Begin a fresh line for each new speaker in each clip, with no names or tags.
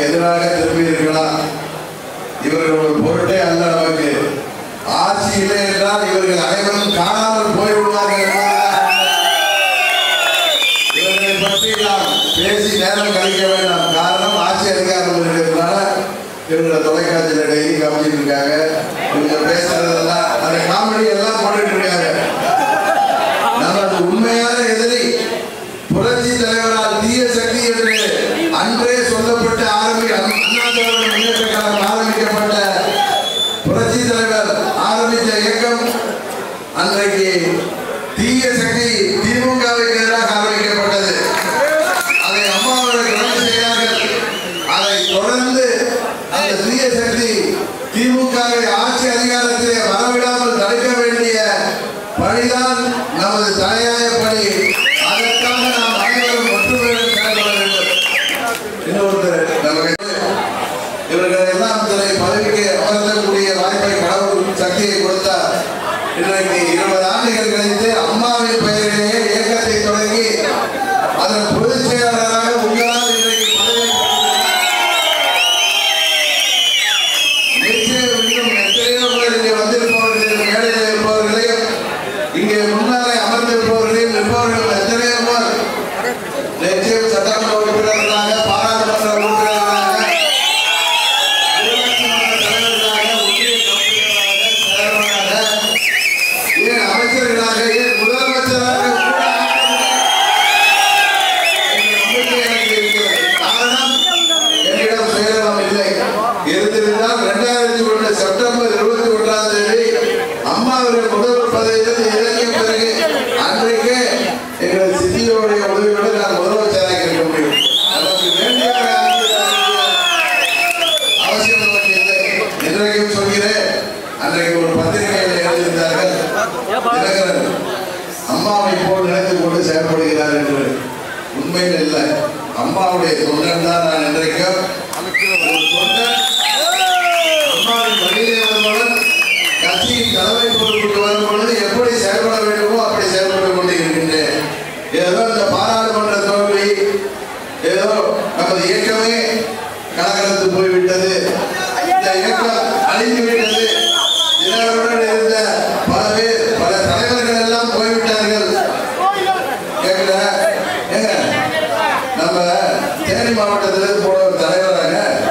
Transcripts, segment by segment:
எதிராக திரும்பி இருக்கலாம். இவர்கள் ஒரு பொருட்டே அல்ல நமக்கு. ஆட்சி இல்லை என்றால் இவர்கள் அனைவரும் காணாமல் போய்விடுவார்கள். இவர்களை பற்றி நாம் பேசி நேரம் கழிக்க வேண்டாம். காரணம் ஆட்சி அதிகாரம் இருக்கிறதுனால இவங்களை தொலைக்காட்சியில் டெய்லி காமிச்சிட்டு இருக்காங்க. இவங்க பேசுறதெல்லாம் அந்த காமெடி எல்லாம் போட்டுட்டு இருக்காங்க. நமது உண்மையான எதிரி புரட்சி தலைவரால் தீய சக்தி என்று அன்றே சொல்லப்பட்டு ஆரம்பிக்கப்பட்ட புரட்சி தலைவர் ஆரம்பித்த இயக்கம் அன்றைக்கு தீய சக்தி திமுகவுக்கு எதிராக ஆரம்பிக்கப்பட்டது. அதை அம்மா அவர்கள் கடந்து செய்தார்கள். அதை தொடர்ந்து அந்த தீய சக்தி திமுகவை ஆட்சி அதிகாரத்திலே வரவிடாமல் தடுக்க வேண்டிய பணிதான் நமது தலையாய பணி. அதற்காக நாம் அனைவரும் ஒற்றுமையுடன் செயல்பட வேண்டும். இன்னொருத்தர் நமக்கு இவர்கள் எல்லாம் தன்னை பதவிக்கு அமர்த்தக்கூடிய வாய்ப்பை கடவுள் சக்தியை கொடுத்தார். இன்றைக்கு 20 ஆண்டுகள் கழித்து அம்மாவின் பெயரிலேயே இயக்கத்தை தொடங்கி அதன் பொதுச் செயலாளராக உங்களால் இன்றைக்கு பதவி நிச்சயம் எத்தனையோ பேர் இங்கே வந்திருப்பவர்கள், மேடையில் இருப்பவர்களையும் இங்கே முன்னாலே அமர்ந்திருப்பவர்களையும் இருப்பவர்கள் எத்தனையோ பேர் நிச்சயம் சட்டமன்ற உறுப்பினர்களாக, பாராளுமன்ற உறுப்பினர்களாக, அமைச்சர்களாக, முதலமைச்சராக காரணம் என்னிடம் சுயநலம் இல்லை. இருந்திருந்தால் 2001 செப்டம்பர் 21ஆம் தேதி அம்மா அவர்கள் முதல்வர் பதவியில் இறங்கிய பிறகு அன்றைக்கே எங்கள் சித்தியோடைய உதவியோடு நான் முதலமைச்சராக இருக்க முடியும். நமக்கு வேண்டிய அவசியம் நமக்கு இல்லை. இன்றைக்கும் சொல்கிறேன், அன்றைக்கு ஒரு பத்திரிகையில் எழுதியிருந்தார்கள், தினகரன் அம்மாவை போல் நினைத்து கொண்டு செயல்படுகிறார் என்று. உண்மையில் இல்லை. அம்மாவுடைய தொண்டன் தான் நான் இன்றைக்கும். ஒரு தொண்டன் அம்மாவின் வழியிலே வருவதுடன் கட்சியின் தலைமை பொறுப்புக்கு வரும் பொழுது எப்படி செயல்பட வேண்டுமோ அப்படி செயல்பட்டுக் கொண்டு இருக்கின்றேன். ஏதோ இந்த பாராளுமன்ற தோல்வி, ஏதோ நமது இயக்கமே கலகலத்து போய்விட்டது, இந்த இயக்கம் அழிந்துவிட்டது, தினகரனுடன் இருந்த பல பேர், பல தலைவர்கள் எல்லாம் போய்விட்டார்கள். கேட்கல ஏங்க, நம்ம தேனி மாவட்டத்திலிருந்து போன ஒரு தலைவராக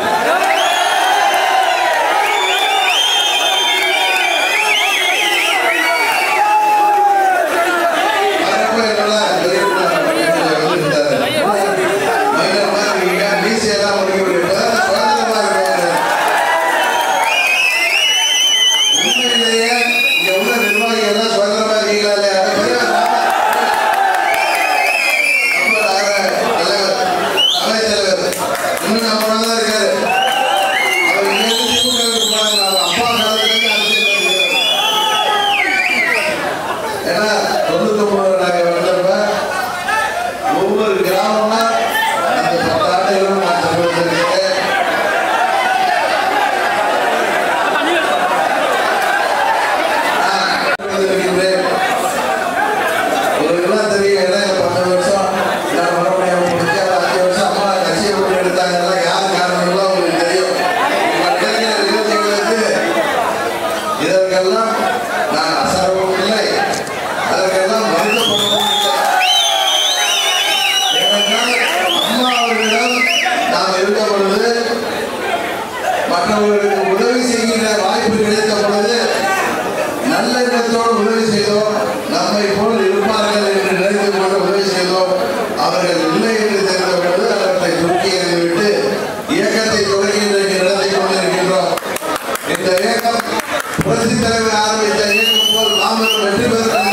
மற்றவர்களுக்கு உதவி செய்கின்ற வாய்ப்பு கிடைத்த பொழுது நல்ல எண்ணத்தோடு உதவி செய்தோம். நம்மை போல் இருப்பார்கள் என்று நினைத்து கொண்டு உதவி செய்தோம். அவர்கள் இல்லை என்று தெரிந்த பொழுது அவர்களை தூக்கி எறிந்துவிட்டு இயக்கத்தை தொடங்கி இன்றைக்கு நடத்தி கொண்டிருக்கின்றோம். இந்த இயக்கம் புரட்சி தலைவர் ஆரம்பித்த இயக்கம் போல் நாமும் வெற்றி பெறுகிறோம்.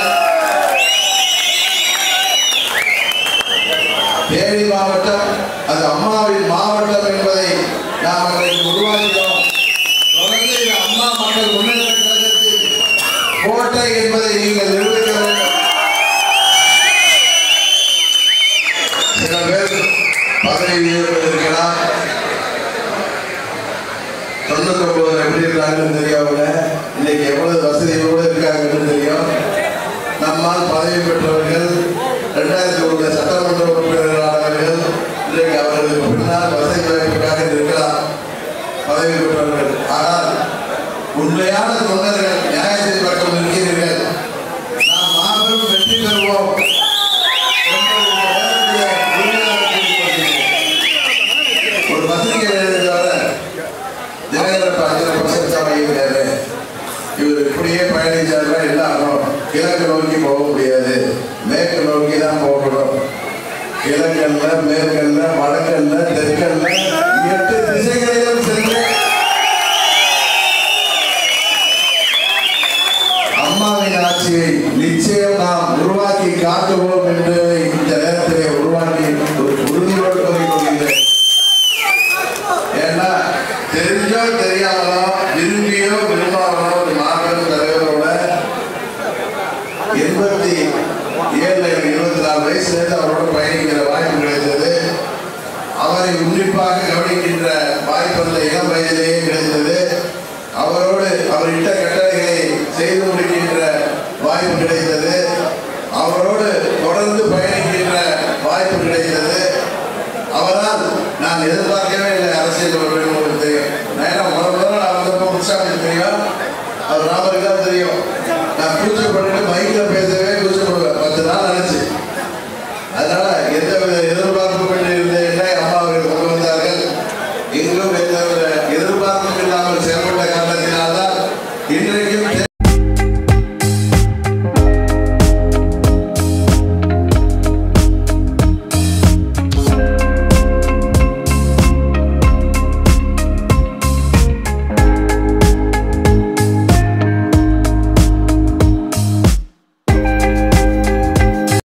தேனி மாவட்டம் அது அம்மாவின் மாவட்டம் என்பதை நாம் அன்றைக்கு உருவாக்கினோம். தொடர்ந்து இது அம்மா மக்கள் முன்னேற்ற கழகத்தின் கோட்டை என்பதை நீங்கள் நிரூபிக்க வேண்டும். சில பேர் பதவி இருக்கலாம், 99 எப்படி இருக்காங்கன்னு தெரியாமல, இன்னைக்கு எவ்வளவு வசதியோடு இருக்காங்கன்னு தெரியும். நம்மால் பதவி பெற்றவர்கள் 2001 சட்டமன்ற உறுப்பினர்களானவர்கள் இன்றைக்கு அவர்களுக்கு பின்னால் வசதி வாய்ப்புக்காக போக முடியாது, மேற்கு நோக்கி தான் போகணும். கிழக்கல்ல, மேற்கல்ல, வடக்கல்ல, தெற்கல்ல 8 திசைகளிலும் சென்று அம்மாவின் ஆட்சியை நிச்சயம் நாம் உருவாக்கி காட்டுவோம் என்று இந்த நேரத்திலே உருவாக்கி ஒரு உறுதியோடு கூறிக்கொள்கிறேன். ஏன்னா தெரிஞ்சோ தெரியாமலோ விரும்பியோ விரும்பாமலோ ஒரு மாபெரும் தலைவரோட 24 வயசுலேருந்து அவரோட பயணிக்கிற வாய்ப்பு கிடைத்தது. அவரை உன்னிப்பாக கவனிக்கின்ற வாய்ப்பு அந்த இளம் வயதிலேயே கிடைத்தது. அவரோடு அவர் இட்ட கட்டளைகளை செய்து முடிக்கின்ற வாய்ப்பு கிடைத்தது. அவரோடு தொடர்ந்து பயணிக்கின்ற வாய்ப்பு கிடைத்தது. அவரால் நான் எதிர்பார்க்க